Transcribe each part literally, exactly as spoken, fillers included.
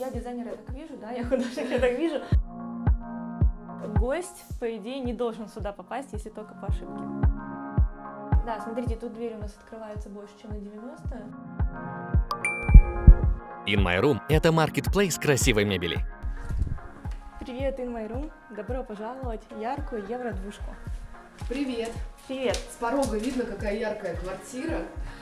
я дизайнер, я так вижу, да, я художник, я так вижу. Гость, по идее, не должен сюда попасть, если только по ошибке. Да, смотрите, тут двери у нас открываются больше, чем на девяносто. In My Room – это маркетплейс красивой мебели. Привет, In My Room. Добро пожаловать в яркую евро-двушку. Привет. Привет. С порога видно, какая яркая квартира.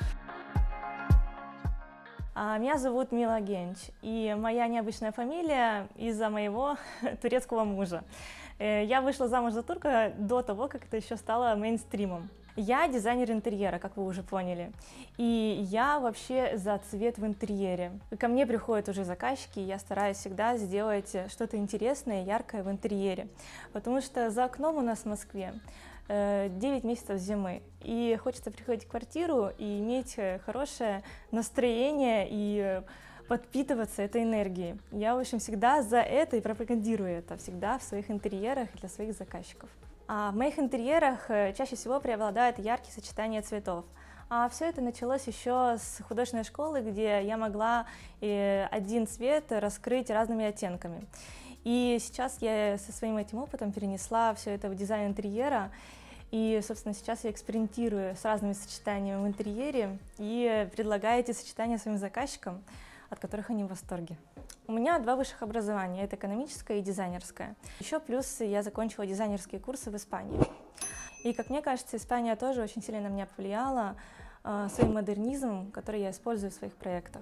Меня зовут Мила Генч, и моя необычная фамилия из-за моего турецкого мужа. Я вышла замуж за турка до того, как это еще стало мейнстримом. Я дизайнер интерьера, как вы уже поняли, и я вообще за цвет в интерьере. Ко мне приходят уже заказчики, и я стараюсь всегда сделать что-то интересное, яркое в интерьере, потому что за окном у нас в Москве девять месяцев зимы, и хочется приходить в квартиру и иметь хорошее настроение и подпитываться этой энергией. Я, в общем, всегда за это и пропагандирую это всегда в своих интерьерах для своих заказчиков. А в моих интерьерах чаще всего преобладает яркие сочетания цветов. А все это началось еще с художественной школы, где я могла один цвет раскрыть разными оттенками. И сейчас я со своим этим опытом перенесла все это в дизайн интерьера. И, собственно, сейчас я экспериментирую с разными сочетаниями в интерьере и предлагаю эти сочетания своим заказчикам, от которых они в восторге. У меня два высших образования, это экономическое и дизайнерское. Еще плюс я закончила дизайнерские курсы в Испании. И, как мне кажется, Испания тоже очень сильно на меня повлияла э, своим модернизмом, который я использую в своих проектах.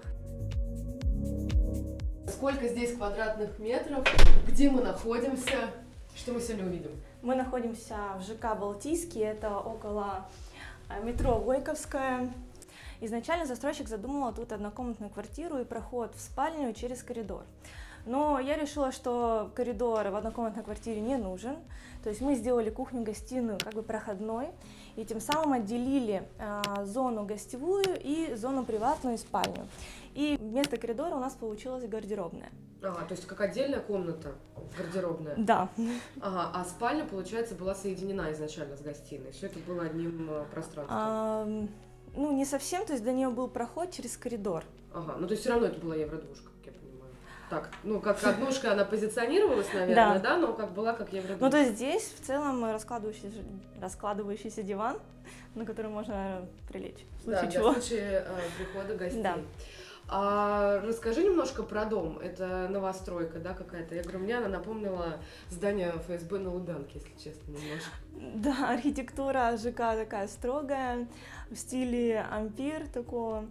Сколько здесь квадратных метров? Где мы находимся? Что мы сегодня увидим? Мы находимся в ЖК «Балтийский», это около метро Горьковская. Изначально застройщик задумывал тут однокомнатную квартиру и проход в спальню через коридор. Но я решила, что коридор в однокомнатной квартире не нужен. То есть мы сделали кухню-гостиную как бы проходной и тем самым отделили э, зону гостевую и зону приватную и спальню. И вместо коридора у нас получилась гардеробная. Ага, то есть как отдельная комната, гардеробная? Да. Ага, а спальня, получается, была соединена изначально с гостиной? Все это было одним э, пространством? А, ну, не совсем, то есть до нее был проход через коридор. Ага, ну то есть все равно это была евродвушка, как я понимаю. Так, ну как однушка она позиционировалась, наверное, да, да, но как была как евродвушка. Ну то есть здесь в целом раскладывающийся, раскладывающийся диван, на который можно прилечь, в случае да, чего. в случае э, прихода гостей. Да. А расскажи немножко про дом. Это новостройка, да, какая-то? Я говорю, мне она напомнила здание эф эс бэ на Лубянке, если честно, немножко. Да, архитектура ЖК такая строгая, в стиле ампир такого.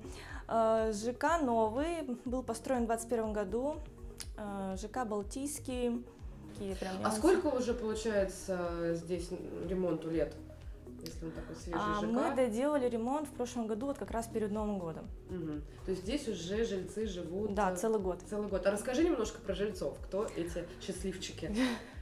ЖК новый, был построен в двадцать первом году, ЖК Балтийский. Прям а сколько уже, получается, здесь ремонту лет? Если он такой свежий а, ЖК. Мы доделали ремонт в прошлом году, вот как раз перед Новым годом. Угу. То есть здесь уже жильцы живут? Да, целый год. Целый год. А расскажи немножко про жильцов. Кто эти счастливчики?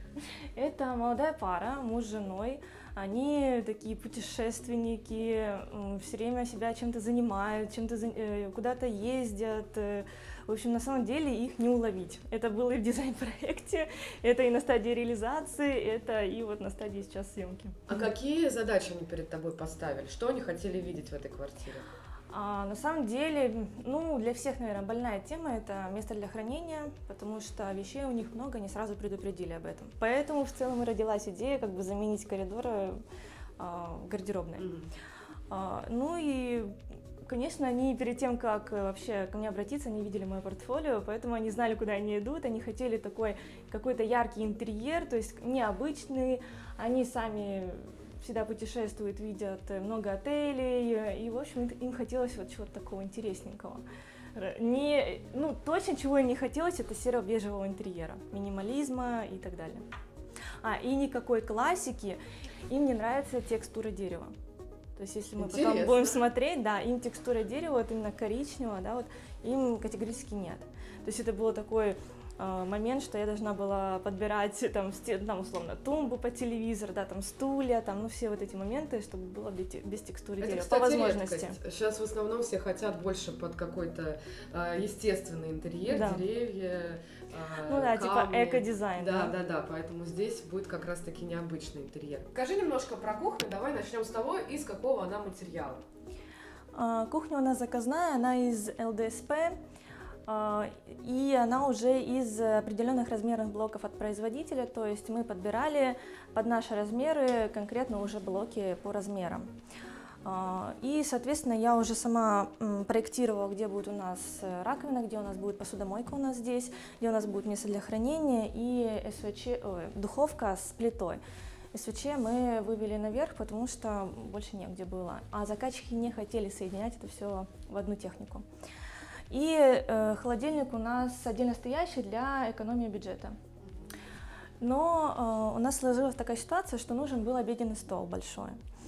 Это молодая пара, муж с женой. Они такие путешественники, все время себя чем-то занимают, чем-то куда-то ездят. В общем, на самом деле их не уловить. Это было и в дизайн-проекте, это и на стадии реализации, это и вот на стадии сейчас съемки. А какие задачи они перед тобой поставили? Что они хотели видеть в этой квартире? А, на самом деле, ну, для всех, наверное, больная тема – это место для хранения, потому что вещей у них много, они сразу предупредили об этом. Поэтому в целом и родилась идея как бы заменить коридоры а, гардеробной. Mm-hmm. а, ну и, конечно, они перед тем, как вообще ко мне обратиться, они видели мое портфолио, поэтому они знали, куда они идут, они хотели такой какой-то яркий интерьер, то есть необычный, они сами всегда путешествуют, видят много отелей, и, в общем, им хотелось вот чего-то такого интересненького. Не, ну, точно, чего им не хотелось, это серо-бежевого интерьера, минимализма и так далее. А, и никакой классики, им не нравится текстура дерева. То есть, если мы Интересно. потом будем смотреть, да, им текстура дерева, вот именно коричневого, да, вот, им категорически нет. То есть, это было такой момент, что я должна была подбирать там, там условно тумбу по телевизору, да, там стулья, там, ну все вот эти моменты, чтобы было без текстуры это, дерева, кстати, по возможности. Редкость. Сейчас в основном все хотят больше под какой-то э, естественный интерьер, да. Деревья, э, ну да, камни. Типа эко-дизайн. Да, да, да, да, поэтому здесь будет как раз-таки необычный интерьер. Скажи немножко про кухню, давай начнем с того, из какого она материала. А, кухня у нас заказная, она из эл дэ эс пэ. И она уже из определенных размерных блоков от производителя, то есть мы подбирали под наши размеры конкретно уже блоки по размерам. И, соответственно, я уже сама проектировала, где будет у нас раковина, где у нас будет посудомойка у нас здесь, где у нас будет место для хранения и СВЧ, ой, духовка с плитой. СВЧ мы вывели наверх, потому что больше негде было, а заказчики не хотели соединять это все в одну технику. И э, холодильник у нас отдельно стоящий для экономии бюджета. Но э, у нас сложилась такая ситуация, что нужен был обеденный стол большой.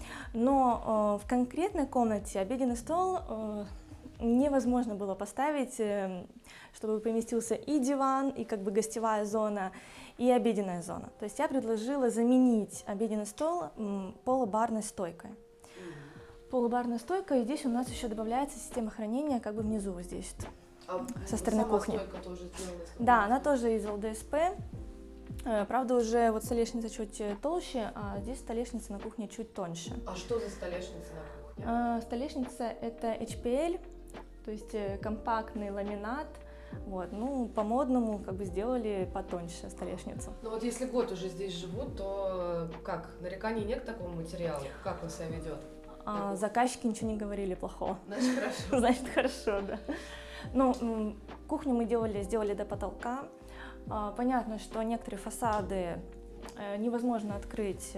Но э, в конкретной комнате обеденный стол э, невозможно было поставить, э, чтобы поместился и диван, и как бы гостевая зона, и обеденная зона. То есть я предложила заменить обеденный стол э, полубарной стойкой. Полубарная стойка, и здесь у нас еще добавляется система хранения как бы внизу вот здесь, а со стороны сама кухни. Стойка тоже сделана, да, она тоже из эл дэ эс пэ. Правда, уже вот столешница чуть толще, а здесь столешница на кухне чуть тоньше. А что за столешница на кухне? А, столешница это эйч пи эл, то есть компактный ламинат. Вот, ну, по-модному как бы сделали потоньше столешницу. Ну вот если год уже здесь живут, то как, нареканий нет к такому материалу? Как он себя ведет? А, заказчики ничего не говорили плохого. Значит, хорошо. Значит, хорошо, да. Ну, кухню мы делали, сделали до потолка. Понятно, что некоторые фасады невозможно открыть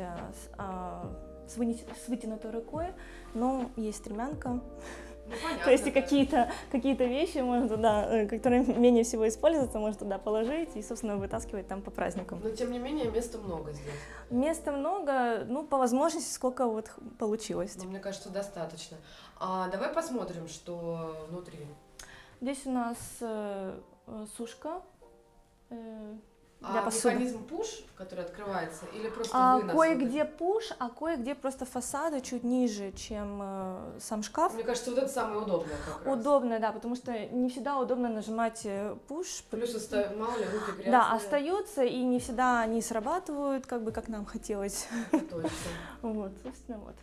с вытянутой рукой, но есть стремянка. Ну, понятно, то есть да. и какие-то какие-то вещи можно туда, которые менее всего используются, можно туда положить и, собственно, вытаскивать там по праздникам. Но тем не менее места много здесь. Места много, ну, по возможности, сколько вот получилось. Ну, мне кажется, достаточно. А давай посмотрим, что внутри. Здесь у нас э, сушка э, для а посуды. Механизм пуш, который открывается, или просто А, вынос? кое-где пуш, а кое-где просто фасады чуть ниже, чем э, сам шкаф. Мне кажется, вот это самое удобное как раз. Удобно, да, потому что не всегда удобно нажимать пуш. Плюс оста... мало ли руки грязные. Да, остаются, и не всегда они срабатывают, как бы как нам хотелось. Точно. Вот, собственно, вот.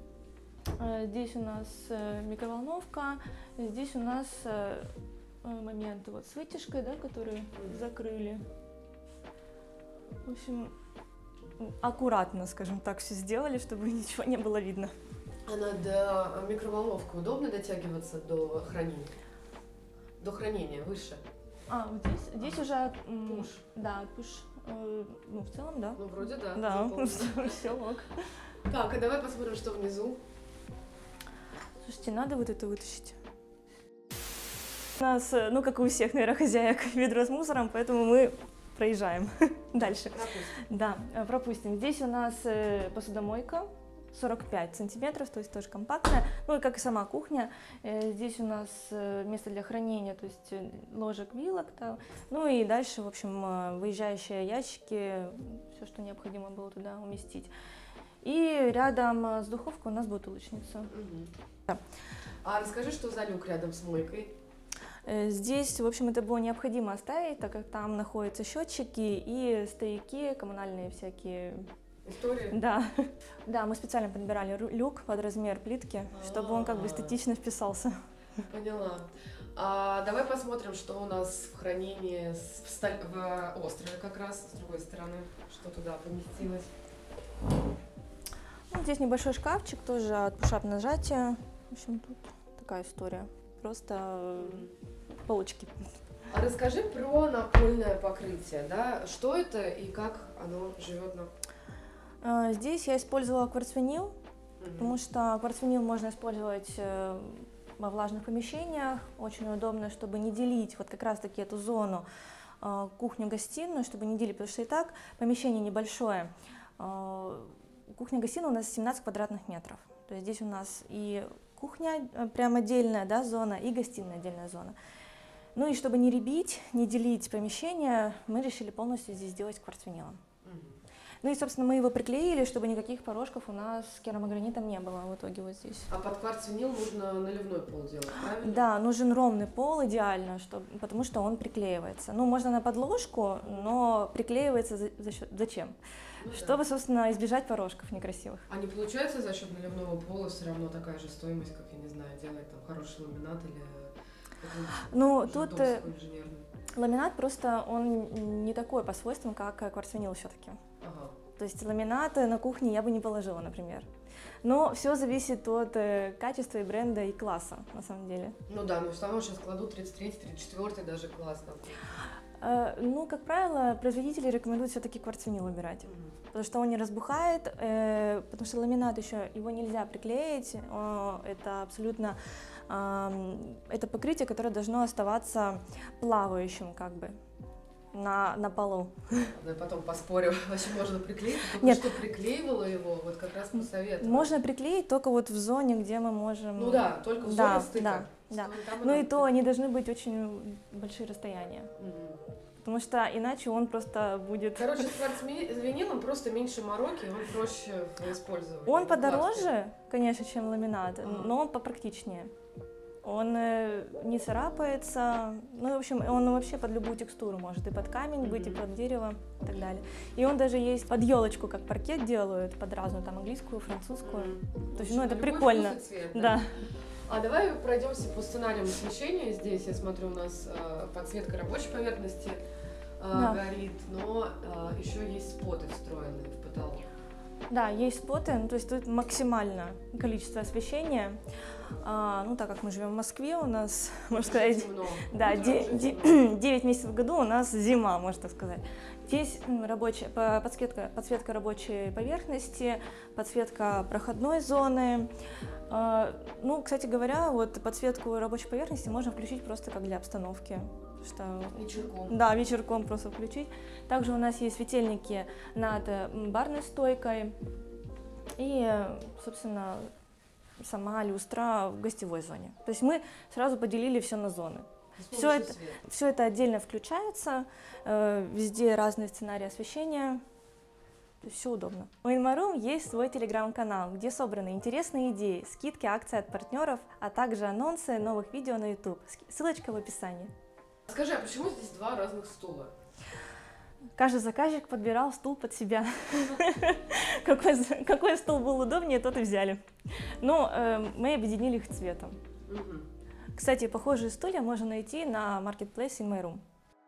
Здесь у нас микроволновка, здесь у нас моменты вот с вытяжкой, да, которые закрыли. В общем, аккуратно, скажем так, все сделали, чтобы ничего не было видно. А надо микроволновку удобно дотягиваться до хранения? До хранения, выше? А, вот здесь, здесь уже... Пуш. Да, пуш. Э, ну, в целом, да. Ну, вроде да. Да, все ок. Так, а давай посмотрим, что внизу. Слушайте, надо вот это вытащить. У нас, ну, как и у всех, наверное, хозяек, ведро с мусором, поэтому мы проезжаем дальше. Пропустим. Да, пропустим. Здесь у нас посудомойка, сорок пять сантиметров, то есть тоже компактная, ну и как и сама кухня. Здесь у нас место для хранения, то есть ложек, вилок, да. Ну и дальше, в общем, выезжающие ящики, все, что необходимо было туда уместить. И рядом с духовкой у нас бутылочница. Угу. Да. А расскажи, что за люк рядом с мойкой? Здесь, в общем, это было необходимо оставить, так как там находятся счетчики и стояки, коммунальные всякие. Истории? Да. Да, мы специально подбирали люк под размер плитки, чтобы он как бы эстетично вписался. Поняла. А давай посмотрим, что у нас в хранении в, сталь... в острове как раз, с другой стороны, что туда поместилось. Ну, здесь небольшой шкафчик, тоже от пушап нажатия. В общем, тут такая история. Просто полочки. А расскажи про напольное покрытие, да? Что это и как оно живет на... Здесь я использовала кварцвинил, угу. потому что кварцвинил можно использовать во влажных помещениях. Очень удобно, чтобы не делить вот как раз-таки эту зону кухню-гостиную, чтобы не делить, потому что и так помещение небольшое. Кухня-гостиная у нас семнадцать квадратных метров. То есть здесь у нас и кухня прям отдельная, да, зона, и гостиная отдельная зона. Ну и чтобы не ребить, не делить помещение, мы решили полностью здесь сделать кварцвинилом. Mm-hmm. Ну и, собственно, мы его приклеили, чтобы никаких порожков у нас с керамогранитом не было в итоге вот здесь. А под кварцвинил нужно наливной пол делать, правильно? Да, нужен ровный пол идеально, чтобы, потому что он приклеивается. Ну, можно на подложку, но приклеивается за, за счет, зачем? Ну, чтобы, да. собственно, избежать порожков некрасивых. А не получается за счет наливного пола все равно такая же стоимость, как, я не знаю, делать там хороший ламинат или Ну, Уже тут дом э, свой инженерный. ламинат просто, он не такой по свойствам, как э, кварцвинил все-таки. Ага. То есть ламинат э, на кухне я бы не положила, например. Но все зависит от э, качества и бренда и класса, на самом деле. Ну да, но все равно сейчас кладут тридцать третий, тридцать четвёртый даже класс там. Э, ну, как правило, производители рекомендуют все-таки кварцвинил выбирать, Мгм. потому что он не разбухает, э, потому что ламинат еще, его нельзя приклеить, о, это абсолютно, ам, это покрытие, которое должно оставаться плавающим, как бы, на, на полу. Да, потом поспорю, вообще можно приклеить, только Нет. что приклеивала его, вот как раз посоветовала. Можно приклеить только вот в зоне, где мы можем... Ну да, только в Да, зоне стыка. да, да. Что там Ну и надо то они должны быть очень большие расстояния, Мгм. потому что иначе он просто будет... Короче, с кварцвинилом просто меньше мороки, он проще в использовании. Он в укладке. подороже, конечно, чем ламинат, Ага. но он попрактичнее. Он э, не царапается, ну, в общем, он вообще под любую текстуру может, и под камень быть, и Мгм. под дерево, и так далее. И он даже есть под елочку, как паркет делают, под разную, там, английскую, французскую. Мгм. То есть, В ну, общем, это на любой прикольно. вкус и цвет, Да. А давай пройдемся по сценариям освещения. Здесь я смотрю, у нас э, подсветка рабочей поверхности э, Да. горит, но э, еще есть споты встроенные в потолок. Да, есть споты, ну, то есть тут максимальное количество освещения. А, ну, так как мы живем в Москве, у нас, можно сказать, Темно. да, Утром де- уже де- темно. девять месяцев в году у нас зима, можно так сказать. Здесь м, рабочая, по- подсветка, подсветка рабочей поверхности, подсветка проходной зоны. А, ну, кстати говоря, вот подсветку рабочей поверхности можно включить просто как для обстановки. Что Вечерком. да, вечерком просто включить. Также у нас есть светильники над э, м, барной стойкой и, э, собственно, сама люстра в гостевой зоне. То есть мы сразу поделили все на зоны. С Всё помощью это- света. Все это отдельно включается, э, везде разные сценарии освещения. Все удобно. У Inmaroom есть свой телеграм-канал, где собраны интересные идеи, скидки, акции от партнеров, а также анонсы новых видео на YouTube. Ски- Ссылочка в описании. Скажи, а почему здесь два разных стула? Каждый заказчик подбирал стул под себя. Какой, за- какой стул был удобнее, тот и взяли. Но э, мы объединили их цветом. Мгм. Кстати, похожие стулья можно найти на Marketplace Inmaroom.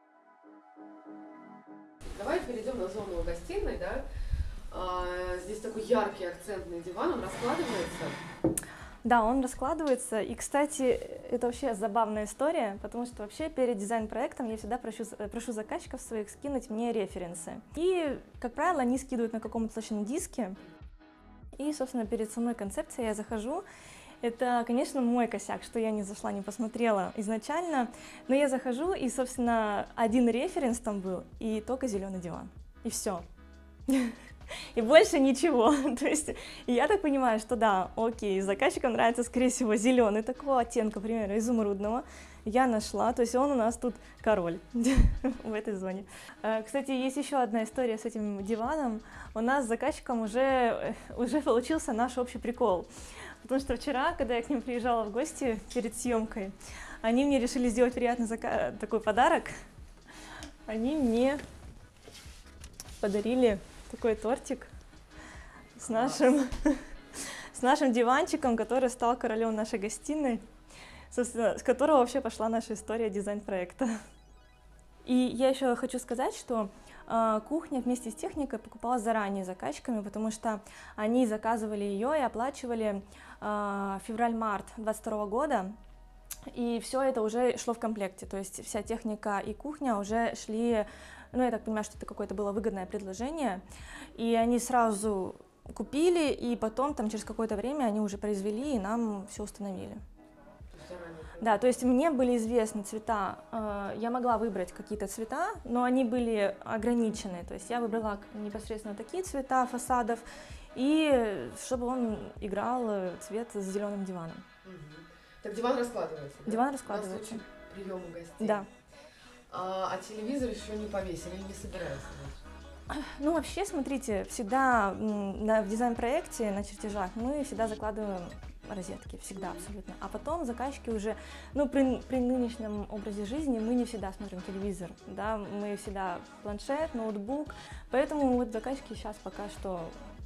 Давай перейдем на зону гостиной, да? А, здесь такой яркий акцентный диван, он раскладывается. Да, он раскладывается. И, кстати, это вообще забавная история, потому что вообще перед дизайн-проектом я всегда прошу, прошу заказчиков своих скинуть мне референсы. И, как правило, они скидывают на каком-то точном диске. И, собственно, перед самой концепцией я захожу. Это, конечно, мой косяк, что я не зашла, не посмотрела изначально. Но я захожу, и, собственно, один референс там был, и только зеленый диван. И все. И больше ничего. То есть я так понимаю, что да, окей, заказчикам нравится, скорее всего, зеленый такого оттенка, к примеру, изумрудного. Я нашла, то есть он у нас тут король в этой зоне. Э, Кстати, есть еще одна история с этим диваном. У нас с заказчиком уже, уже получился наш общий прикол. Потому что вчера, когда я к ним приезжала в гости перед съемкой, они мне решили сделать приятный зака- такой подарок. Они мне подарили такой тортик с нашим, с нашим диванчиком, который стал королем нашей гостиной, собственно, с которого вообще пошла наша история дизайн-проекта. И я еще хочу сказать, что э, кухня вместе с техникой покупалась заранее заказчиками, потому что они заказывали ее и оплачивали э, февраль-март двадцать второго года, и все это уже шло в комплекте, то есть вся техника и кухня уже шли. Ну, я так понимаю, что это какое-то было выгодное предложение, и они сразу купили, и потом, там, через какое-то время они уже произвели, и нам все установили. То есть заранее. Да, то есть мне были известны цвета, э, я могла выбрать какие-то цвета, но они были ограничены, то есть я выбрала непосредственно такие цвета фасадов, и чтобы он играл э, цвет с зеленым диваном. Мгм. Так диван раскладывается, да? Диван На раскладывается. случай приема гостей. Да. А, а телевизор еще не повесили, не собираются. значит? Ну, вообще, смотрите, всегда м, на, в дизайн-проекте, на чертежах мы всегда закладываем розетки, всегда абсолютно. А потом заказчики уже, ну, при, при нынешнем образе жизни мы не всегда смотрим телевизор, да, мы всегда планшет, ноутбук, поэтому вот заказчики сейчас пока что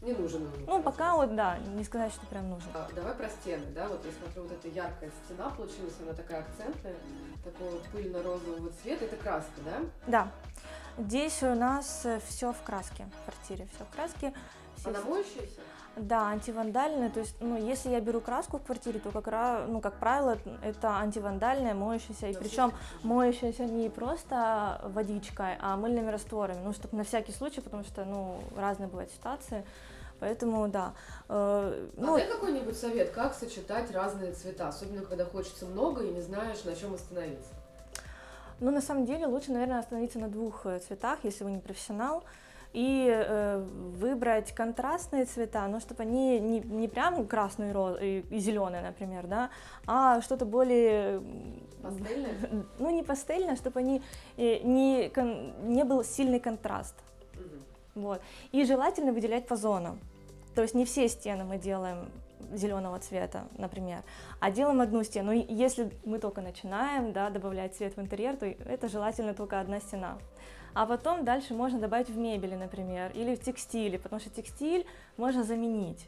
Не нужен он. Ну, пока вот, да, не сказать, что прям нужно. А, давай про стены, да, вот я смотрю, вот эта яркая стена получилась, она такая акцентная, такого пыльно-розового цвета, это краска, да? Да, здесь у нас все в краске, в квартире все в краске. Все Она моющаяся? Да, антивандальная, то есть, ну, если я беру краску в квартире, то, как, ра- ну, как правило, это антивандальная, моющаяся, и Да, причем все-таки. моющаяся не просто водичкой, а мыльными растворами, ну, чтобы на всякий случай, потому что, ну, разные бывают ситуации, поэтому, да. Э, А ну, дай какой-нибудь совет, как сочетать разные цвета, особенно когда хочется много и не знаешь, на чем остановиться. ну, на самом деле, лучше, наверное, остановиться на двух э, цветах, если вы не профессионал, и э, выбрать контрастные цвета, но чтобы они не, не прям красный роз, и, и зеленый, например, да, а что-то более, Пастельное? ну, не пастельное, чтобы они э, не, кон- не был сильный контраст. Мгм. Вот. И желательно выделять по зонам. То есть не все стены мы делаем зеленого цвета, например, а делаем одну стену. И если мы только начинаем, да, добавлять цвет в интерьер, то это желательно только одна стена. А потом дальше можно добавить в мебели, например, или в текстиле, потому что текстиль можно заменить.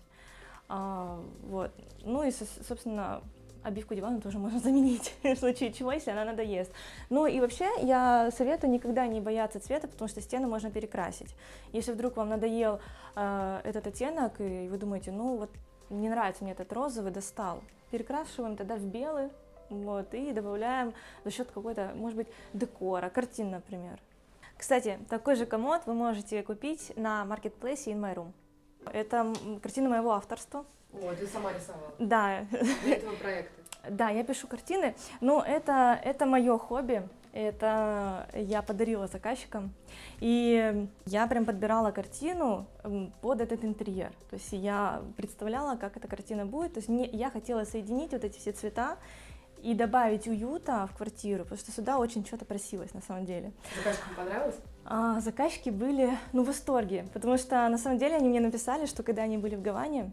А, вот. Ну и, со- собственно, обивку дивана тоже можно заменить, в случае чего, если она надоест. Ну и вообще я советую никогда не бояться цвета, потому что стены можно перекрасить. Если вдруг вам надоел э, этот оттенок, и вы думаете, ну вот не нравится мне этот розовый, достал, перекрашиваем тогда в белый, вот, и добавляем за счет какой-то, может быть, декора, картин, например. Кстати, такой же комод вы можете купить на маркетплейсе In My Room. Это м, картина моего авторства. О, ты сама рисовала Да, для этого проекта. да, я пишу картины, но это, это мое хобби, это я подарила заказчикам, и я прям подбирала картину м, под этот интерьер, то есть я представляла, как эта картина будет, то есть мне, я хотела соединить вот эти все цвета и добавить уюта в квартиру, потому что сюда очень что-то просилось на самом деле. Заказчикам понравилось? А заказчики были, ну, в восторге, потому что на самом деле они мне написали, что когда они были в Гаване,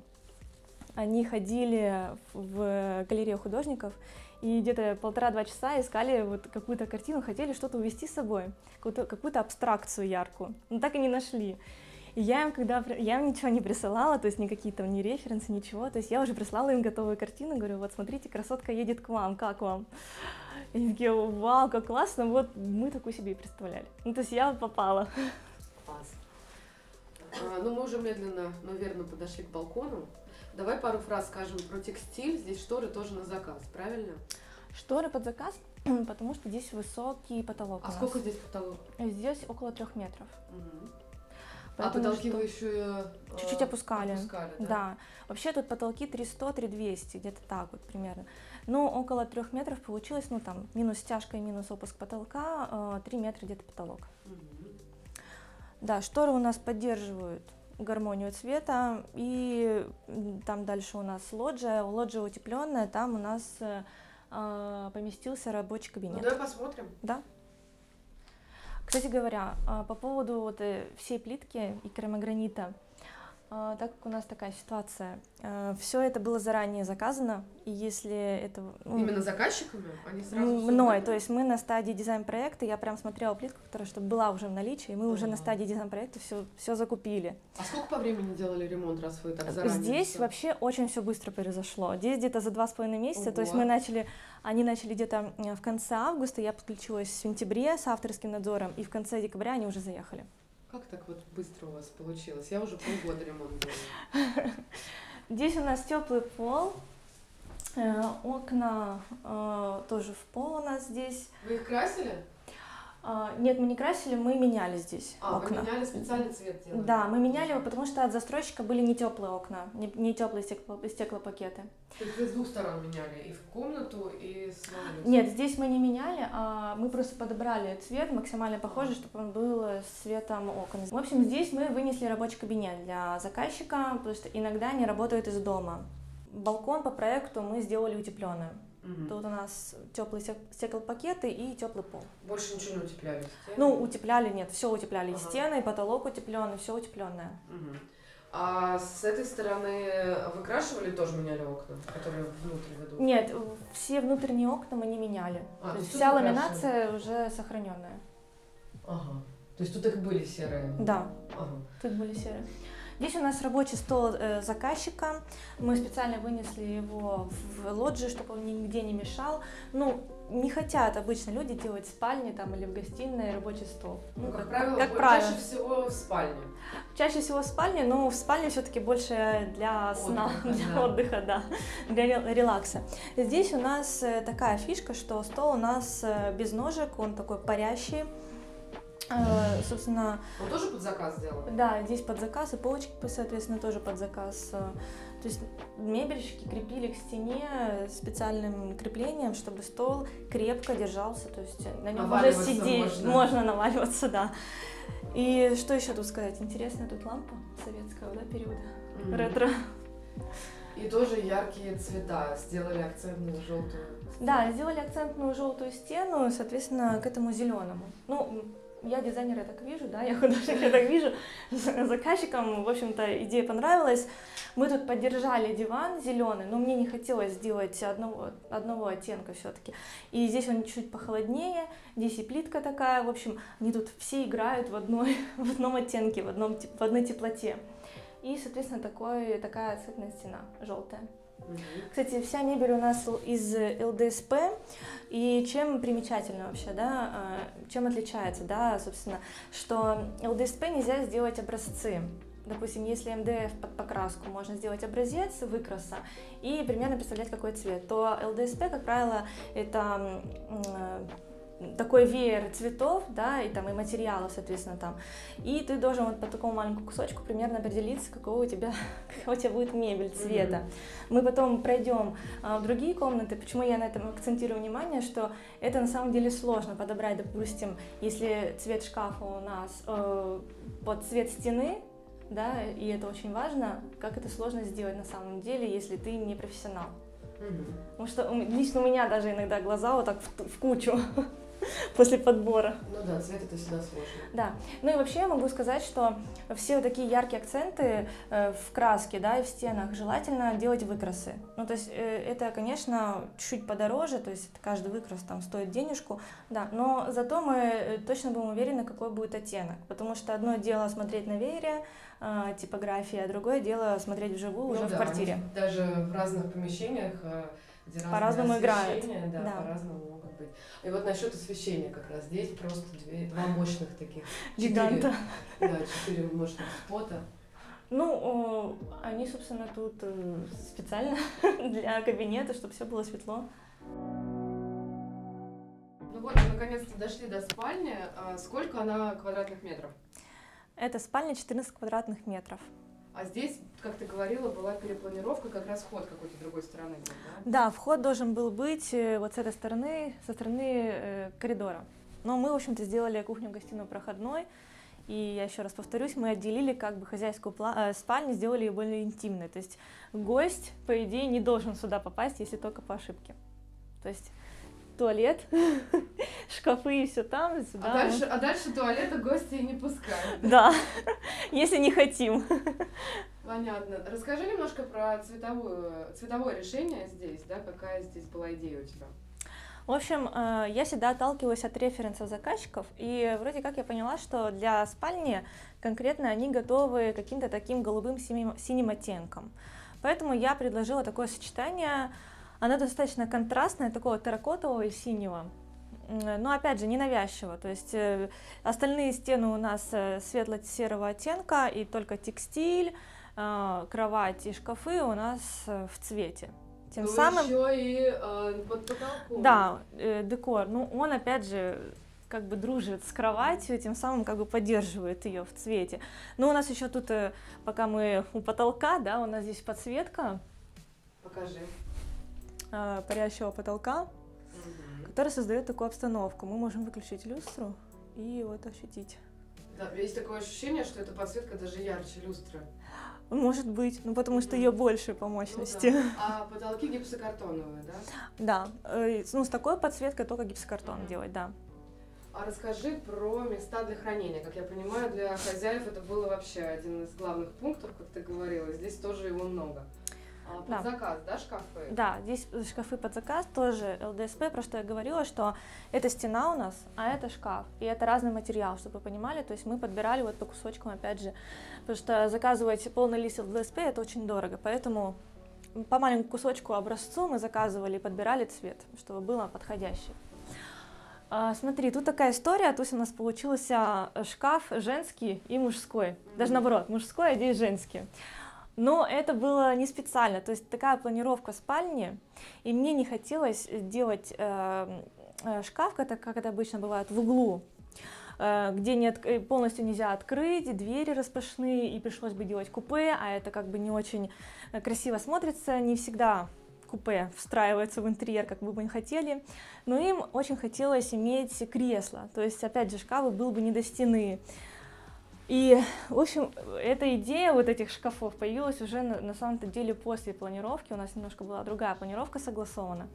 они ходили в галерею художников и где-то полтора-два часа искали вот какую-то картину, хотели что-то увезти с собой, какую-то, какую-то абстракцию яркую, но так и не нашли. И я им, когда, при- я им ничего не присылала, то есть никакие там ни референсы, ничего, то есть я уже прислала им готовую картину, говорю, вот смотрите, красотка едет к вам, как вам? И они такие, вау, как классно, вот мы такую себе и представляли. Ну, то есть я попала. Класс. А, ну, мы уже медленно, наверное, подошли к балкону. Давай пару фраз скажем про текстиль. Здесь шторы тоже на заказ, правильно? Шторы под заказ, потому что здесь высокий потолок. у А нас. сколько здесь потолок? Здесь около трех метров. Мгм. А Поэтому потолки что- вы еще Чуть-чуть опускали. опускали, да? Да. Вообще тут потолки три сто - три двести, где-то так вот примерно. Но около трех метров получилось, ну там минус стяжка и минус опуск потолка, три метра где-то потолок. Мгм. Да, шторы у нас поддерживают гармонию цвета, и м, там дальше у нас лоджия, лоджия утепленная, там у нас э, а, поместился рабочий Ну, кабинет. давай посмотрим. Да. Кстати говоря, а, по поводу вот э, всей плитки и керамогранита, а, так как у нас такая ситуация, все это было заранее заказано, и если это ну, Именно заказчиками? Они сразу м, всё мной, выбрали? то есть мы на стадии дизайн-проекта, я прям смотрела плитку, которая чтобы была уже в наличии, и мы уже на Ага. стадии дизайн-проекта все, все закупили. А сколько по времени делали ремонт, раз вы так заранее? Здесь всё? вообще очень все быстро произошло. Здесь где-то за два с половиной месяца, то есть Ого. мы начали, они начали где-то э, в конце августа, я подключилась в сентябре с авторским надзором, и в конце декабря они уже заехали. Как так вот быстро у вас получилось? Я уже полгода ремонт делала. Здесь у нас теплый пол, э, окна э, тоже в пол у нас здесь. Вы их красили? А, нет, мы не красили, мы меняли здесь А, окна. вы меняли специальный цвет делали? Да, мы меняли его, потому что от застройщика были не теплые окна, не, не теплые стекло, стеклопакеты. То есть вы с двух сторон меняли, и в комнату, и с вами? Нет, здесь мы не меняли, а мы просто подобрали цвет максимально похожий, чтобы он был с цветом окон. В общем, здесь мы вынесли рабочий кабинет для заказчика, потому что иногда они работают из дома. Балкон по проекту мы сделали утепленным. Мгм. Тут у нас теплые стек- стеклопакеты и теплый пол. Больше ничего не утепляли? Стены? Ну, утепляли, нет, все утепляли, и Ага. стены, и потолок утепленный, все утепленное. Мгм. А с этой стороны выкрашивали, тоже меняли окна, которые внутрь ведут? Нет, все внутренние окна мы не меняли. А, То то есть есть вся тут ламинация уже сохраненная. Ага. То есть тут их были серые? Да, Ага. тут были серые. Здесь у нас рабочий стол э, заказчика. Мы специально вынесли его в лоджию, чтобы он нигде не мешал. Ну, не хотят обычно люди делать в спальне там, или в гостиной рабочий стол. Ну, Ну, как, как, правило, как чаще правило. всего в спальне. Чаще всего в спальне, но в спальне все-таки больше для сна, Отдыха, для да. отдыха, да, для ре- релакса. Здесь у нас э, такая фишка, что стол у нас э, без ножек, он такой парящий. Э, Собственно, Он тоже под заказ сделан? да, здесь под заказ, и полочки, соответственно, тоже под заказ. Э, То есть мебельщики крепили к стене специальным креплением, чтобы стол крепко держался, то есть на нем можно Наваливаться сидеть, можно. можно наваливаться, да. И что еще тут сказать? Интересная тут лампа советского, да, периода, Мгм. ретро. И тоже яркие цвета, сделали акцентную желтую. Да, сделали акцентную желтую стену, соответственно, к этому зеленому. Ну, я дизайнер, я так вижу, да, я художник, я так вижу. Заказчикам, в общем-то, идея понравилась. Мы тут поддержали диван зеленый, но мне не хотелось сделать одного, одного оттенка все-таки. И здесь он чуть похолоднее, здесь и плитка такая, в общем, они тут все играют в, одной, в одном оттенке, в, одном, теп- в одной теплоте. И, соответственно, такой, такая цветная стена, желтая. Мгм. Кстати, вся мебель у нас л- из эл дэ эс пэ, и чем примечательно вообще, да, а, чем отличается, да, собственно, что эл дэ эс пэ нельзя сделать образцы. Допустим, если эм дэ эф под покраску можно сделать образец выкраса и примерно представлять, какой цвет, то эл дэ эс пэ, как правило, это м, такой веер цветов, да, и там и материалов, соответственно, там. И ты должен вот по такому маленькому кусочку примерно определиться, какого у тебя, какая у тебя будет мебель цвета. Mm-hmm. Мы потом пройдем а, в другие комнаты. Почему я на этом акцентирую внимание, что это на самом деле сложно подобрать, допустим, если цвет шкафа у нас э, под цвет стены, да, и это очень важно, как это сложно сделать на самом деле, если ты не профессионал. Мгм. Потому что у- лично у меня даже иногда глаза вот так в, в кучу после подбора. Ну да, цвет это всегда сложно. Да. Ну и вообще я могу сказать, что все вот такие яркие акценты э, в краске, да, и в стенах желательно делать выкрасы. Ну то есть э, это, конечно, чуть подороже, то есть каждый выкрас там стоит денежку, да, но зато мы э, точно будем уверены, какой будет оттенок, потому что одно дело смотреть на веере, э, типографии, а другое дело смотреть вживую уже Ну в да, квартире. они даже в разных помещениях, э, где разные По-разному играют. освещения, да, Да. по-разному могут быть. И вот насчет освещения как раз здесь просто две, два мощных таких. Гиганта. Четыре, да, четыре мощных спота. Ну, э, они, собственно, тут э, специально для кабинета, чтобы все было светло. Ну вот, мы наконец-то дошли до спальни. А сколько она квадратных метров? Это спальня четырнадцать квадратных метров. А здесь, как ты говорила, была перепланировка, как раз вход какой-то другой стороны был, да? Да, вход должен был быть э, вот с этой стороны, со стороны э, коридора. Но мы, в общем-то, сделали кухню-гостиную проходной. И я еще раз повторюсь, мы отделили как бы хозяйскую пла- э, спальню, сделали ее более интимной. То есть гость, по идее, не должен сюда попасть, если только по ошибке. То есть туалет, шкафы и все там, сюда. А дальше, а дальше туалета гостей не пускают. Да, если не хотим. Понятно. Расскажи немножко про цветовую, цветовое решение здесь, да, какая здесь была идея у тебя? В общем, э, я всегда отталкиваюсь от референсов заказчиков, и вроде как я поняла, что для спальни конкретно они готовы к каким-то таким голубым синим, синим оттенкам. Поэтому я предложила такое сочетание, оно достаточно контрастное, такого терракотового и синего, но опять же ненавязчиво, то есть э, остальные стены у нас э, светло-серого оттенка, и только текстиль, э, кровать и шкафы у нас э, в цвете. Тем Ну, самым... еще и э, под потолком. Да, э, декор, ну он опять же как бы дружит с кроватью, тем самым как бы поддерживает ее в цвете. Но у нас еще тут, э, пока мы у потолка, да, у нас здесь подсветка Покажи. э, парящего потолка, Мгм. который создает такую обстановку. Мы можем выключить люстру и вот ощутить. Да, есть такое ощущение, что эта подсветка даже ярче люстры. Может быть, ну потому что ее больше по Ну мощности. да. А потолки гипсокартоновые, да? Да, э, ну с такой подсветкой только гипсокартон Мгм. делать, да. А расскажи про места для хранения. Как я понимаю, для хозяев это было вообще один из главных пунктов, как ты говорила. Здесь тоже его много. А, под Да. заказ, да, шкафы? Да, здесь шкафы под заказ, тоже эл дэ эс пэ, про что я говорила, что это стена у нас, а это шкаф, и это разный материал, чтобы вы понимали, то есть мы подбирали вот по кусочкам, опять же, потому что заказывать полный лист эл дэ эс пэ это очень дорого, поэтому по маленькому кусочку образцу мы заказывали и подбирали цвет, чтобы было подходящий. А, смотри, тут такая история, то есть у нас получился шкаф женский и мужской, даже наоборот, мужской, а здесь женский. Но это было не специально, то есть такая планировка спальни, и мне не хотелось делать э, э, шкаф, как, как это обычно бывает, в углу, э, где не от, полностью нельзя открыть, двери распашные, и пришлось бы делать купе, а это как бы не очень красиво смотрится, не всегда купе встраивается в интерьер, как бы мы хотели, но им очень хотелось иметь кресло, то есть опять же шкаф был бы не до стены. И, в общем, эта идея вот этих шкафов появилась уже на, на самом-то деле после планировки, у нас немножко была другая планировка согласована.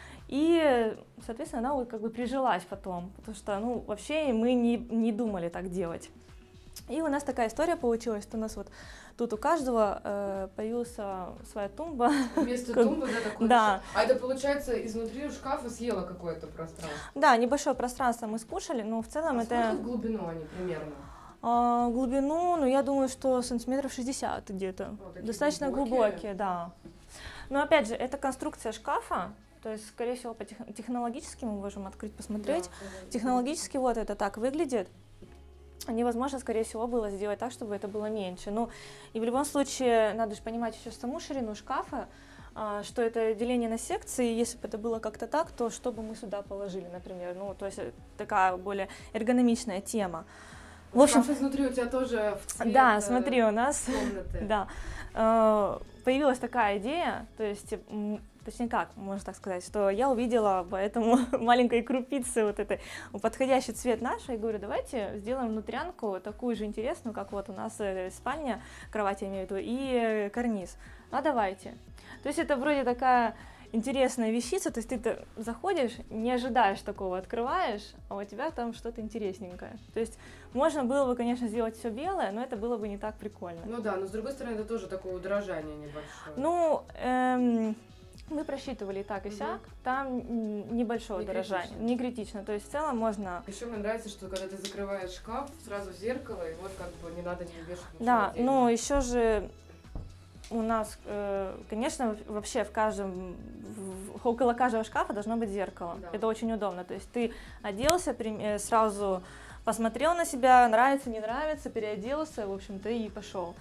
И, соответственно, она вот как бы прижилась потом, потому что, ну, вообще мы не, не думали так делать. И у нас такая история получилась, что у нас вот тут у каждого э, появилась своя тумба. Вместо тумбы, да, такой. Да. А это, получается, изнутри у шкафа съела какое-то пространство? Да, небольшое пространство мы скушали, но в целом а это... сколько в глубину они примерно? А, глубину, ну, я думаю, что сантиметров шестьдесят где-то. Вот Достаточно глубокие. глубокие, да. Но опять же, это конструкция шкафа, то есть, скорее всего, по тех... технологически мы можем открыть, посмотреть. Да, Технологически вот это так выглядит. Невозможно, скорее всего, было сделать так, чтобы это было меньше. Ну, и в любом случае, надо же понимать еще саму ширину шкафа, а, что это деление на секции, если бы это было как-то так, то что бы мы сюда положили, например. Ну, то есть, такая более эргономичная тема. В общем, шкаф изнутри у тебя тоже в цвет да, смотри, у нас комнаты. да, э, появилась такая идея, то есть, м, точнее как, можно так сказать, что я увидела по этому маленькой крупице вот этой подходящий цвет наш, и говорю, давайте сделаем внутрянку такую же интересную, как вот у нас э, спальня, кровать я имею в виду, и э, карниз. А давайте. То есть это вроде такая интересная вещица, то есть ты заходишь, не ожидаешь такого, открываешь, а у тебя там что-то интересненькое. То есть можно было бы, конечно, сделать все белое, но это было бы не так прикольно. Ну да, но с другой стороны, это тоже такое удорожание небольшое. Ну, эм, мы просчитывали и так, и сяк, угу. Там небольшое не удорожание, критично. не критично, то есть в целом можно... Еще мне нравится, что когда ты закрываешь шкаф, сразу зеркало, и вот как бы не надо не вешать ничего. Да, отдельно. но еще же у нас, конечно, вообще в каждом, около каждого шкафа должно быть зеркало. Да. Это очень удобно. То есть ты оделся, сразу посмотрел на себя, нравится, не нравится, переоделся, в общем-то, и пошел.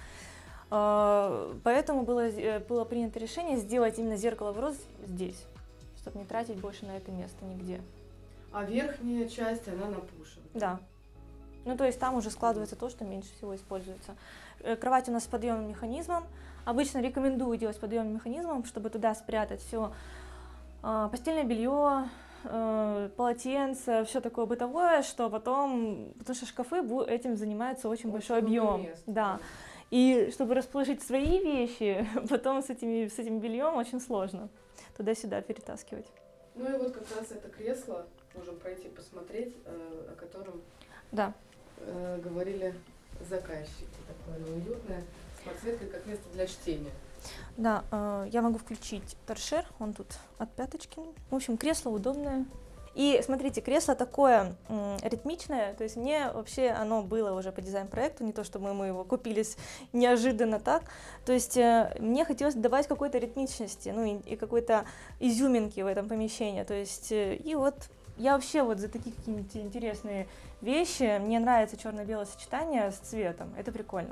Поэтому было, было принято решение сделать именно зеркало в рост здесь, чтобы не тратить больше на это место нигде. А верхняя часть, она напушена? Да. Ну, то есть там уже складывается то, что меньше всего используется. Кровать у нас с подъемным механизмом. Обычно рекомендую делать с подъемным механизмом, чтобы туда спрятать все э, постельное белье, э, полотенце, все такое бытовое, что потом, потому что шкафы этим занимаются очень, очень большой объем. Место, да. да. И чтобы расположить свои вещи, потом с, этими, с этим бельем очень сложно туда-сюда перетаскивать. Ну и вот как раз это кресло, можем пройти посмотреть, э, о котором да. э, говорили заказчики. Такое оно уютное, с подсветкой как место для чтения. Да, э, я могу включить торшер, он тут от пяточки. В общем, кресло удобное. И смотрите, кресло такое м, ритмичное, то есть мне вообще оно было уже по дизайн-проекту, не то, чтобы мы его купились неожиданно так. То есть э, мне хотелось добавить какой-то ритмичности, ну и, и какой-то изюминки в этом помещении. То есть э, и вот я вообще вот за такие какие-нибудь интересные вещи, мне нравится черно-белое сочетание с цветом, это прикольно.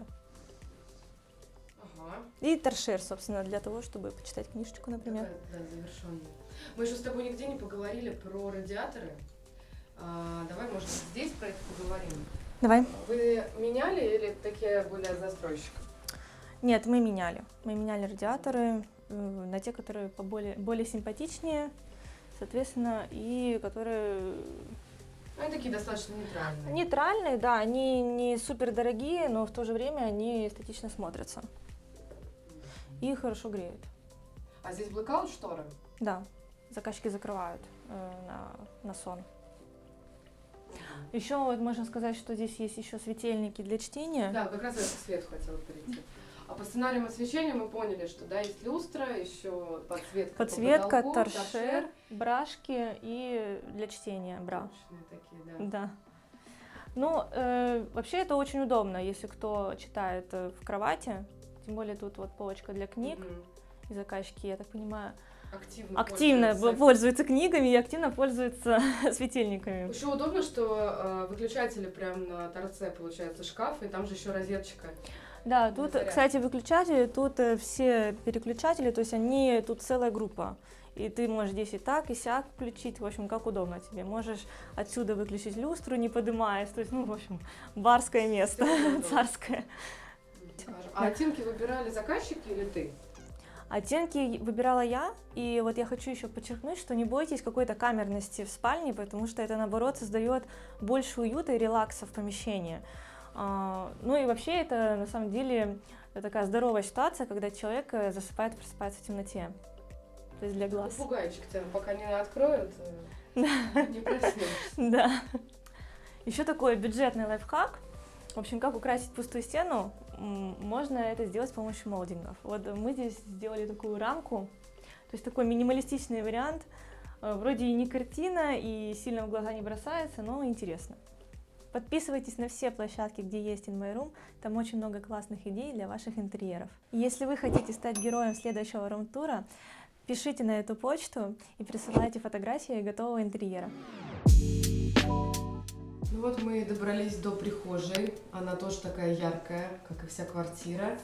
Ага. И торшер, собственно, для того, чтобы почитать книжечку, например. Такая, да, завершенная. Мы еще с тобой нигде не поговорили про радиаторы. А, давай, может, здесь про это поговорим. Давай. Вы меняли или такие были от застройщика? Нет, мы меняли. Мы меняли радиаторы э, на те, которые поболее, более симпатичнее, соответственно, и которые... Ну, они такие достаточно нейтральные. Нейтральные, да, они не супер дорогие, но в то же время они эстетично смотрятся. И хорошо греют. А здесь блэкаут шторы? Да, заказчики закрывают э, на, на сон. Еще вот можно сказать, что здесь есть еще светильники для чтения. Да, как раз этот свет хотела перейти. А по сценариям освещения мы поняли, что да, есть люстра, еще подсветка, Подсветка, по потолку, торшер, брашки и для чтения бра. Точные такие, да. Да. Ну, э, вообще это очень удобно, если кто читает э, в кровати. Тем более тут вот полочка для книг. Мгм. И заказчики, я так понимаю, Активно, активно пользуются. пользуются книгами и активно пользуются светильниками. Еще удобно, что э, выключатели прям на торце, получается, шкаф, и там же еще розеточка. Да, для тут, зарядки. кстати, выключатели, тут э, все переключатели, то есть они, тут целая группа. И ты можешь здесь и так, и сяк включить, в общем, как удобно тебе. Можешь отсюда выключить люстру, не поднимаясь, то есть, ну, в общем, барское место, Всё удобно. царское. Скажем. А оттенки выбирали заказчики или ты? Оттенки выбирала я, и вот я хочу еще подчеркнуть, что не бойтесь какой-то камерности в спальне, потому что это, наоборот, создает больше уюта и релакса в помещении. А, Ну и вообще это, на самом деле, такая здоровая ситуация, когда человек э, засыпает и просыпается в темноте, то есть для глаз. Попугайчик тебя пока не откроют, э, не проснешься. Да. Еще такой бюджетный лайфхак. В общем, как украсить пустую стену, м, можно это сделать с помощью молдингов. Вот мы здесь сделали такую рамку, то есть такой минималистичный вариант. Э, Вроде и не картина, и сильно в глаза не бросается, но интересно. Подписывайтесь на все площадки, где есть In My Room, там очень много классных идей для ваших интерьеров. Если вы хотите стать героем следующего рум-тура, пишите на эту почту и присылайте фотографии готового интерьера. Ну вот мы добрались до прихожей. Она тоже такая яркая, как и вся квартира.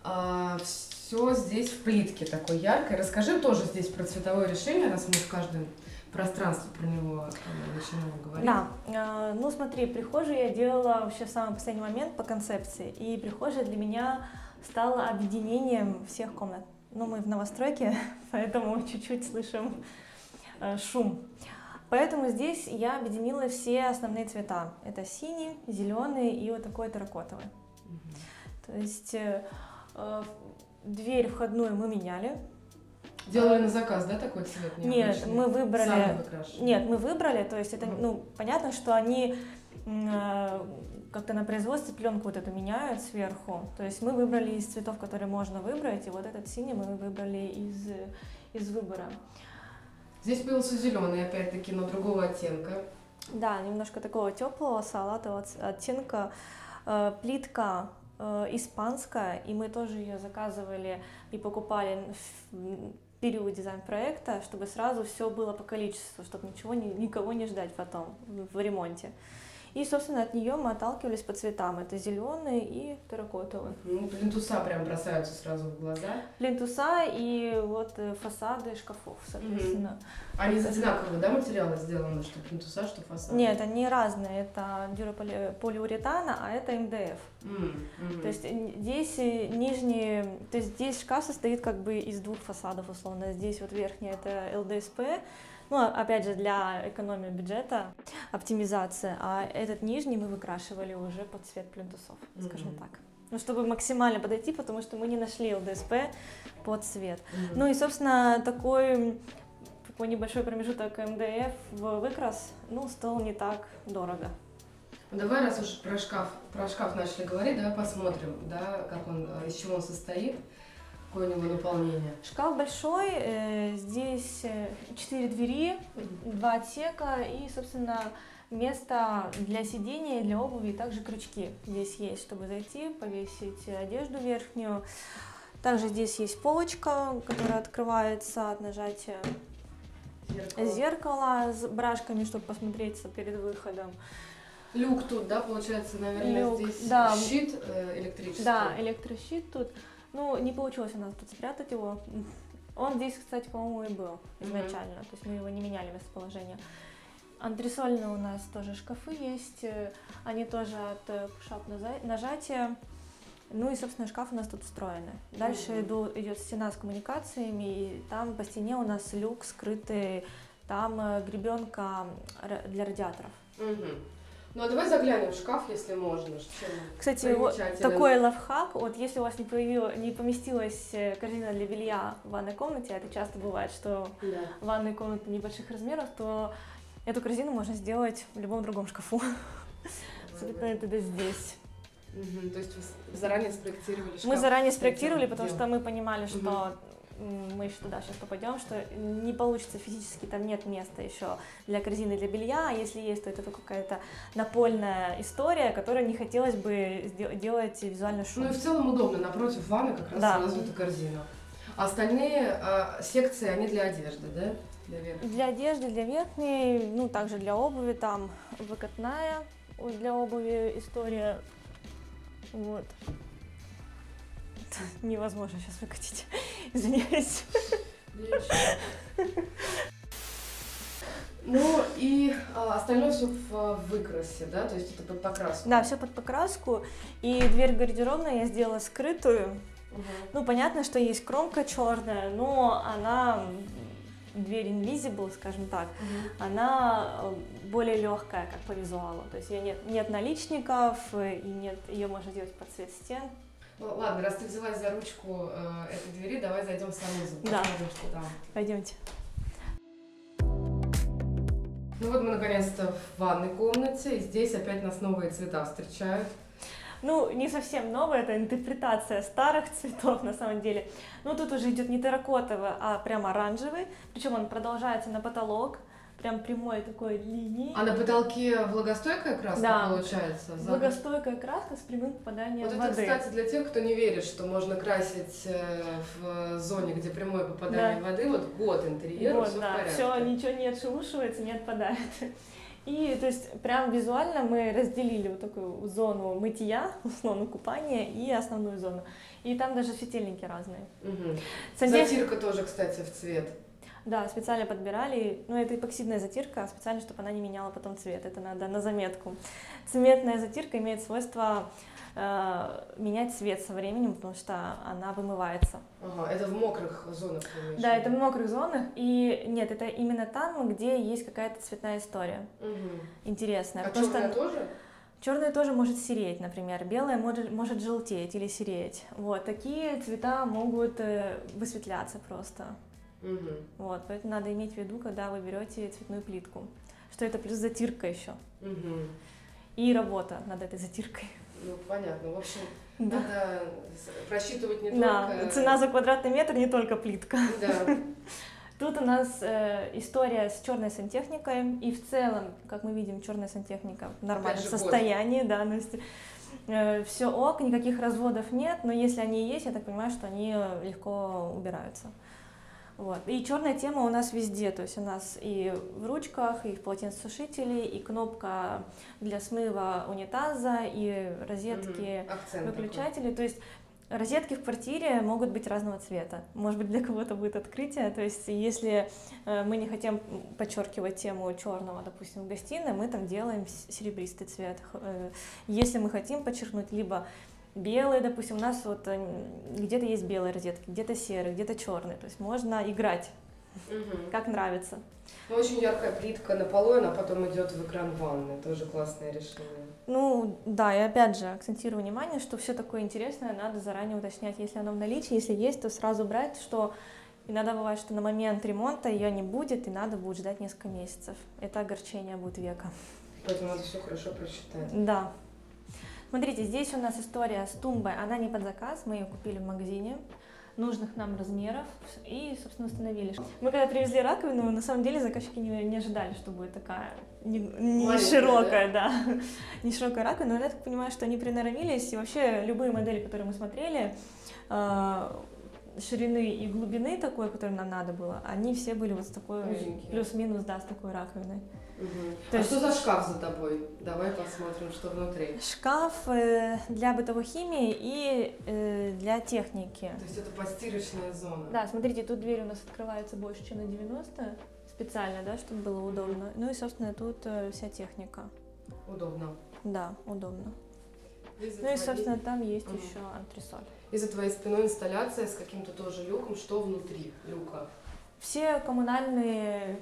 Все здесь в плитке такой яркой. Расскажи тоже здесь про цветовое решение, раз мы в каждом пространстве про него э, начинаем говорить. Да, э, ну смотри, прихожую я делала вообще в самый последний момент по концепции, и прихожая для меня стала объединением всех комнат. Ну, мы в новостройке, поэтому чуть-чуть слышим э, шум. Поэтому здесь я объединила все основные цвета. Это синий, зеленый и вот такой терракотовый. Мгм. То есть э, э, дверь входную мы меняли. Делали на заказ, да, такой цвет? Нет, необычный? мы выбрали. Сами выкрашивали? Нет, мы выбрали, то есть это, Мгм. ну, понятно, что они м, э, как-то на производстве пленку вот эту меняют сверху. То есть мы выбрали из цветов, которые можно выбрать, и вот этот синий мы выбрали из, из выбора. Здесь появился зеленый, опять-таки, но другого оттенка. Да, немножко такого теплого салатового ц- оттенка. Э, Плитка э, испанская, и мы тоже ее заказывали и покупали в период дизайн-проекта, чтобы сразу все было по количеству, чтобы ничего, ни- никого не ждать потом в в ремонте. И, собственно, от нее мы отталкивались по цветам. Это зеленый и терракотовый. Ну, плинтуса прям бросаются сразу в глаза. Плинтуса и вот э, фасады шкафов, соответственно. Они из одинакового, да, материала сделаны, что плинтуса, что фасад? Нет, они разные. Это дюрополиуретана, а это эм дэ эф. М, мгм. То есть э, здесь э, нижний, то есть здесь шкаф состоит как бы из двух фасадов условно. Здесь вот верхний это эл дэ эс пэ, ну а- опять же для экономии бюджета, оптимизация, а этот нижний мы выкрашивали уже под цвет плинтусов, скажем Мгм. так. Ну, чтобы максимально подойти, потому что мы не нашли эл дэ эс пэ под цвет. Мгм. Ну и, собственно, такой, такой небольшой промежуток эм дэ эф в выкрас, ну, стоил не так дорого. Ну, давай, раз уж про шкаф, про шкаф начали говорить, давай посмотрим, да, как он, э, из чего он состоит, какое у него наполнение. Шкаф большой, э, здесь э, четыре двери, два отсека и, собственно, место для сидения, для обуви, и также крючки здесь есть, чтобы зайти, повесить одежду верхнюю. Также здесь есть полочка, которая открывается от нажатия Зеркало. зеркала с брашками, чтобы посмотреться перед выходом. Люк тут, да, получается, наверное, Люк, здесь да. щит э, электрический. Да, электрощит тут. Ну, не получилось у нас тут спрятать его. Он здесь, кстати, по-моему, и был изначально. То есть мы его не меняли местоположение. Антресольные у нас тоже шкафы есть. э, Они тоже от э, push-up наза- нажатия. Ну и, собственно, шкаф у нас тут встроенный. Дальше Мгм. иду, идет стена с коммуникациями, и там по стене у нас люк скрытый, там э, гребенка ра- для радиаторов. Мгм. Ну, а давай заглянем в шкаф, если можно. Чем он Кстати, вот примечателен? такой лайфхак, вот если у вас не, появило- не поместилась э, корзина для белья в ванной комнате, а это часто бывает, что Да. ванные комнаты небольших размеров, то эту корзину можно сделать в любом другом шкафу. Абсолютно это да здесь. Угу. То есть вы заранее спроектировали шкаф? Мы заранее спроектировали, потому делом. что мы понимали, что Угу. мы еще туда сейчас попадем, что не получится физически, там нет места еще для корзины для белья, а если есть, то это только какая-то напольная история, которую не хотелось бы делать визуально шум. Ну и в целом удобно, напротив ванны как раз да. развита корзина. А остальные а, секции, они для одежды, да? Для верхней? Для одежды, для верхней, ну также для обуви, там выкатная для обуви история, вот. Невозможно сейчас выкатить, извиняюсь. Ну и а, остальное все в выкрасе, да, то есть это под покраску? Да, все под покраску, и дверь гардеробная я сделала скрытую. Угу. Ну, понятно, что есть кромка черная, но она, дверь invisible, скажем так, угу. она более легкая, как по визуалу, то есть ее нет, нет наличников, и нет, ее можно делать под цвет стен. Ну, ладно, раз ты взялась за ручку э, этой двери, давай зайдем в санузел, да. посмотрим, что там. Пойдемте. Ну вот мы наконец-то в ванной комнате, и здесь опять нас новые цвета встречают. Ну, не совсем новая, это интерпретация старых цветов на самом деле. Ну, тут уже идет не терракотовый, а прям оранжевый, причем он продолжается на потолок, прям прямой такой линией. А на потолке влагостойкая краска, да. получается? Влагостойкая краска с прямым попаданием вот воды. Вот это, кстати, для тех, кто не верит, что можно красить в зоне, где прямое попадание да. воды, вот год интерьера, вот, все да, в порядке. Все, ничего не отшелушивается, не отпадает. И, то есть, прям визуально мы разделили вот такую зону мытья, условно купания, и основную зону. И там даже светильники разные. Угу. Сантех... Затирка тоже, кстати, в цвет. Да, специально подбирали, ну это эпоксидная затирка, специально, чтобы она не меняла потом цвет, это надо на заметку. Цементная затирка имеет свойство э, менять цвет со временем, потому что она вымывается. Ага, это в мокрых зонах? Да, это в мокрых зонах, и нет, это именно там, где есть какая-то цветная история, угу. интересная. А черная что... тоже? Черная тоже может сереть, например, белая может, может желтеть или сереть. Вот, такие цвета могут э, высветляться просто. Угу. Вот, поэтому надо иметь в виду, когда вы берете цветную плитку, что это плюс затирка еще. Угу. И работа над этой затиркой. Ну, понятно. В общем, да. надо просчитывать не да. только... Цена за квадратный метр не только плитка. Да. Тут у нас э, история с черной сантехникой, и в целом, как мы видим, черная сантехника в нормальном состоянии, да, то есть, э, все ок, никаких разводов нет, но если они есть, я так понимаю, что они легко убираются. Вот. И черная тема у нас везде, то есть у нас и в ручках, и в полотенцесушителе, и кнопка для смыва унитаза, и розетки, угу. выключатели, такой. То есть розетки в квартире могут быть разного цвета, может быть для кого-то будет открытие, то есть если мы не хотим подчеркивать тему черного, допустим, в гостиной, мы там делаем серебристый цвет, если мы хотим подчеркнуть либо белые, допустим, у нас вот где-то есть белые розетки, где-то серые, где-то черные, то есть можно играть, угу. как нравится. Ну, очень яркая плитка на полу, она потом идет в экран ванны, тоже классное решение. Ну, да, и опять же акцентирую внимание, что все такое интересное надо заранее уточнять, если оно в наличии, если есть, то сразу брать, что иногда бывает, что на момент ремонта ее не будет, и надо будет ждать несколько месяцев, это огорчение будет века. Поэтому надо все хорошо просчитать. Да. Смотрите, здесь у нас история с тумбой, она не под заказ, мы ее купили в магазине нужных нам размеров и, собственно, установили. Мы когда привезли раковину, на самом деле заказчики не, не ожидали, что будет такая не, не широкая, да? Да, не широкая раковина, но я так понимаю, что они приноровились, и вообще любые модели, которые мы смотрели, э, ширины и глубины такой, которой нам надо было, они все были вот с такой, плюс-минус, да, с такой раковиной. Угу. То а есть... что за шкаф за тобой? Давай посмотрим, что внутри. Шкаф э, для бытовой химии и э, для техники. То есть это постирочная зона? Да, смотрите, тут дверь у нас открывается больше, чем на девяносто, специально, да, чтобы было удобно. Mm-hmm. Ну и, собственно, тут э, вся техника. Удобно? Да, удобно. Ну твоей... и, собственно, там есть mm-hmm. еще антресоль. И за твоей спиной инсталляция с каким-то тоже люком. Что внутри люка? Все коммунальные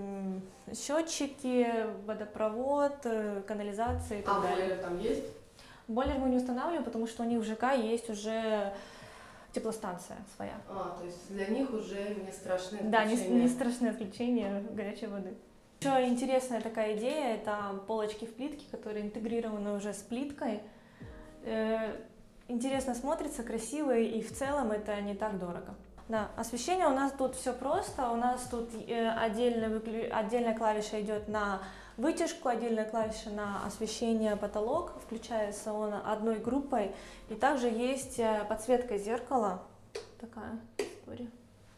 счетчики, водопровод, канализация и так а, далее. А бойлер там есть? Бойлер мы не устанавливаем, потому что у них в ЖК есть уже теплостанция своя. А, то есть для них уже не страшное отключение? Да, не, не страшное отключение горячей воды. Еще интересная такая идея, это полочки в плитке, которые интегрированы уже с плиткой. Э, интересно смотрится, красиво, и в целом это не так дорого. Да, освещение у нас тут все просто, у нас тут э, отдельно выклю... отдельная клавиша идет на вытяжку, отдельная клавиша на освещение потолок, включается он одной группой, и также есть подсветка зеркала, такая история.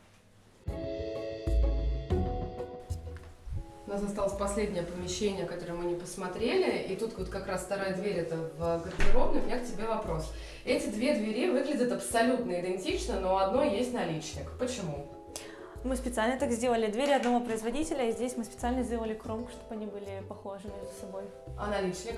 У нас осталось последнее помещение, которое мы не посмотрели, и тут вот как раз вторая дверь, это в гардеробной. У меня к тебе вопрос. Эти две двери выглядят абсолютно идентично, но у одной есть наличник. Почему? Мы специально так сделали. Двери одного производителя, и здесь мы специально сделали кромку, чтобы они были похожи между собой. А наличник?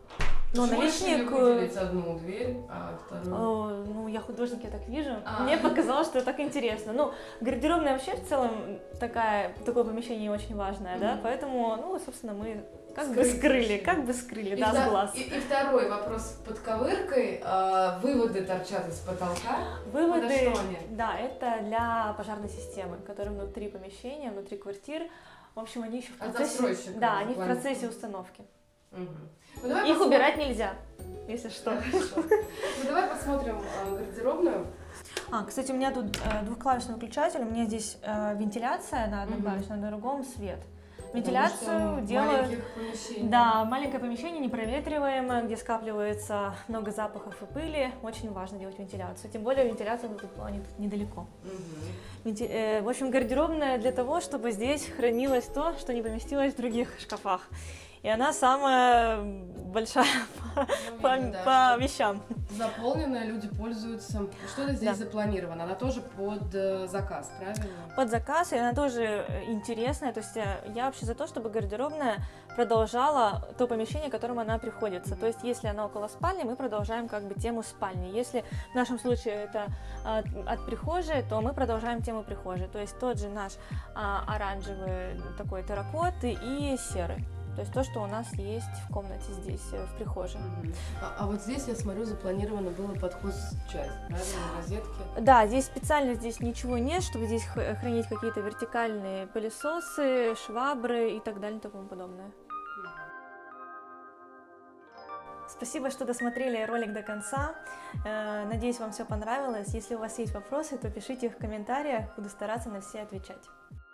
Но Почему наличник... решили выделить одну дверь, а вторую? О, ну, я художник, я так вижу. А. Мне показалось, что так интересно. Ну, гардеробная вообще в целом такая, такое помещение очень важное, mm-hmm. да, поэтому, ну, собственно, мы как Скрыть бы скрыли, вообще. как бы скрыли, и да, да, с глаз. И, и второй вопрос под ковыркой. А, выводы торчат из потолка. Выводы, это что они? Да, это для пожарной системы, которые внутри помещения, внутри квартир. В общем, они еще в процессе, да, они в процессе установки. Угу. Ну, давай Их посмотрим. убирать нельзя, если что. Хорошо. Ну, давай посмотрим э, гардеробную. А, кстати, у меня тут э, двухклавишный выключатель, у меня здесь э, вентиляция на одном клавише, на другом свет. Вентиляцию делают, да, маленькое помещение, непроветриваемое, где скапливается много запахов и пыли, очень важно делать вентиляцию, тем более вентиляция тут, они тут недалеко. Угу. Венти... Э, в общем, гардеробная для того, чтобы здесь хранилось то, что не поместилось в других шкафах. И она самая большая ну, по, видно, по, да, по вещам. Заполненная, люди пользуются. Что-то здесь да. запланировано, она тоже под э, заказ, правильно? Под заказ, и она тоже интересная. То есть я вообще за то, чтобы гардеробная продолжала то помещение, к которому она приходится. То есть если она около спальни, мы продолжаем как бы тему спальни. Если в нашем случае это от, от прихожей, то мы продолжаем тему прихожей. То есть тот же наш а, оранжевый такой терракот и серый. То есть то, что у нас есть в комнате здесь, в прихожей. Mm-hmm. а, а вот здесь, я смотрю, запланировано было под хозчасть, правильно, розетки? Да, здесь специально здесь ничего нет, чтобы здесь хранить какие-то вертикальные пылесосы, швабры и так далее и тому подобное. Mm-hmm. Спасибо, что досмотрели ролик до конца. Надеюсь, вам все понравилось. Если у вас есть вопросы, то пишите их в комментариях, буду стараться на все отвечать.